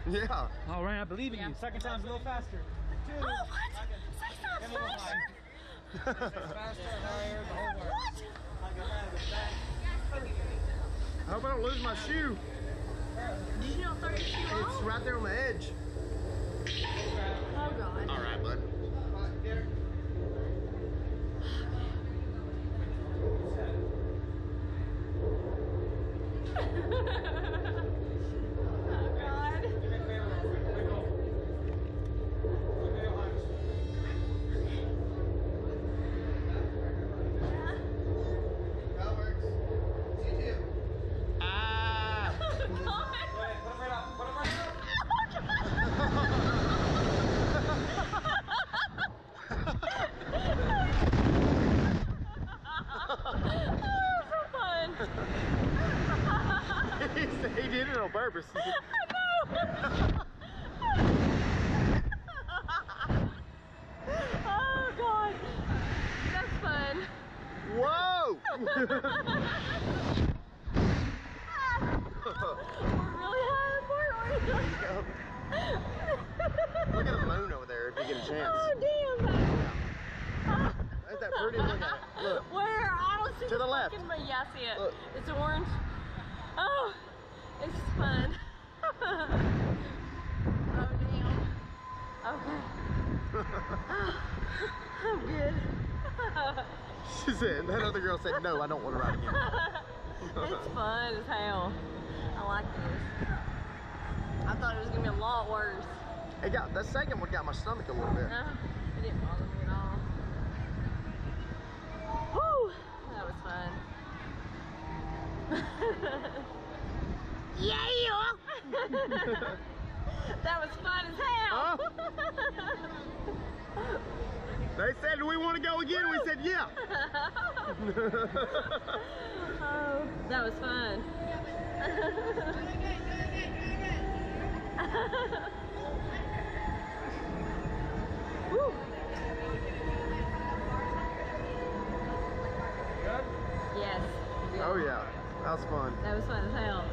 Yeah. All right, I believe in you. Second time's a little faster. Oh, what? Say something faster. Faster, higher, the whole works. I hope I don't lose my shoe. Did you not throw your shoe It's off? right there on the edge. Oh, God. All right, bud. He did it on purpose. I know. Oh, God. That's fun. Whoa! We're really high up, aren't we? Look at the moon over there if you get a chance. Oh, damn. Ain't that pretty? Look at it. Look. Where? I don't see To the left. fucking moon. Yeah, I see it. Look. It's orange. Oh, it's fun. Oh, damn. Okay. I'm good. She said, that other girl said, no, I don't want to ride again. It's fun as hell. I like this. I thought it was gonna be a lot worse. It got, that second one got my stomach a little bit. No, it didn't bother me at all. Woo! That was fun. Yeah! That was fun as hell. They said, do we want to go again? We said, yeah. Oh, that was fun. Woo. Good? Yes. Oh yeah, that was fun. That was fun as hell.